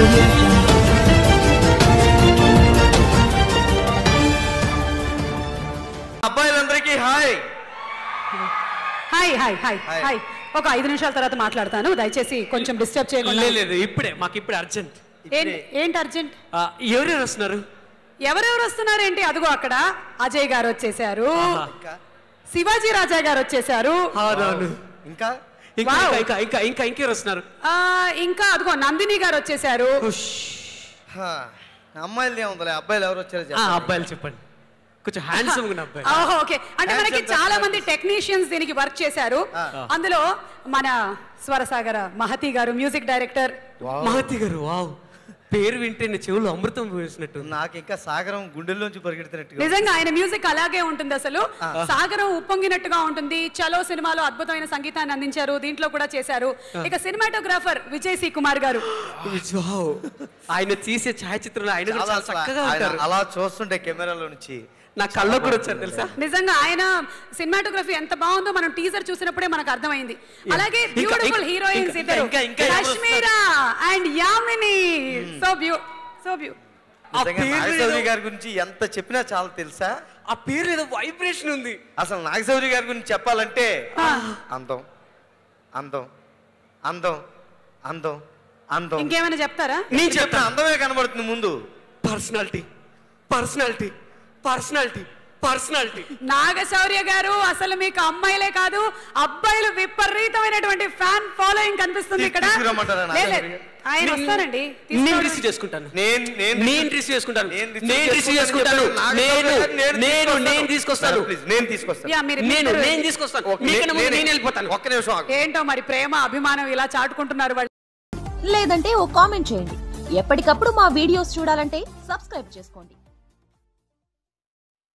అబ్బాయిలందరికీ hi. Hi hi hi hi. ఒక 5 నిమిషాల తర్వాత మాట్లాడతాను, దయచేసి కొంచెం డిస్టర్బ్ చేయకుండా. లేదు, ఇప్పుడే మాకు ఇప్పుడు అర్జెంట్. ఏంటి అర్జెంట్? ఎవరెవరు వస్తున్నారు? ఎవరెవరు వస్తున్నారు ఏంటి? అదిగో అక్కడ అజయ్ గారు వచ్చేసారు, శివాజీ రాజా గారు వచ్చేసారు, ఇంకా ఇంకా ఇంకా ఇంకా ఇంకా ఇంకెవరు వస్తున్నారు? ఇంకా అదిగో నందిని గారు వచ్చేసారు. అమ్మాయిలు ఏముంది, అబ్బాయిలు ఎవరు వచ్చారు? అబ్బాయిలు చెప్పండి, కొంచెం హ్యాండ్సమ్ గా అబ్బాయి. ఓకే, అంటే మనకి చాలా మంది టెక్నీషియన్స్ దీనికి వర్క్ చేశారు. అందులో మన స్వరసాగర మహతి గారు మ్యూజిక్ డైరెక్టర్. మహతి గారు, వావ్, పేరు వింటే చెవులు అమృతం పోసినట్టు. నాకు ఇంకా సాగరం గుండెల్లోంచి పరిగెడుతున్నట్టు. నిజంగా ఆయన మ్యూజిక్ అలాగే ఉంటుంది, అసలు సాగరం ఉప్పొంగినట్టుగా ఉంటుంది. చలో సినిమాలో అద్భుతమైన సంగీతాన్ని అందించారు, దీంట్లో కూడా చేశారు. ఇక సినిమాటోగ్రాఫర్ విజయ్ సి కుమార్ గారు, ఆయన తీసే ఛాయాచిత్రంలో ఆయన చాలా చక్కగా ఉంటారు. అలా చూస్తుంటే కెమెరాలో నుంచి నా కళ్ళకు కూడా వచ్చారు తెలుసా. నిజంగా ఆయన సినిమాటోగ్రఫీ ఎంత బాగుందో మనం టీజర్ చూసినప్పుడే మనకు అర్థమైంది. అలాగే బ్యూటిఫుల్ హీరోయిన్స్ ఇద్దరు, రష్మిరా అండ్ యామిని. సో నాగశౌరి గారి గురించి ఎంత చెప్పినా చాలా తెలుసా. ఆ పేరు ఏదో వైబ్రేషన్ ఉంది. అసలు నాగశౌరి గారి గురించి చెప్పాలంటే అందం అందం అందం అందం అందం. ఇంకేమైనా చెప్తారా? నేను చెప్తా, అందమే కనబడుతుంది ముందు. Personality personality personality personality. Nagashaurya garu, అసలు మీకు అమ్మాయిలే కాదు అబ్బాయిలు విపరీతమైనటువంటి ఫ్యాన్ ఫాలోయింగ్ కనిపిస్తుంది ఇక్కడ. ఆయన వస్తారండి, నేను రిసీవ్ చేసుకుంటాను. నేను తీసుకొస్తాను. ఒక్క నిమిషం. ఏంటో మరి ప్రేమ అభిమానం ఇలా చాటుకుంటున్నారు వాళ్ళు. లేదంటే ఓ కామెంట్ చేయండి. ఎప్పటికప్పుడు మా వీడియోస్ చూడాలంటే సబ్స్క్రైబ్ చేసుకోండి.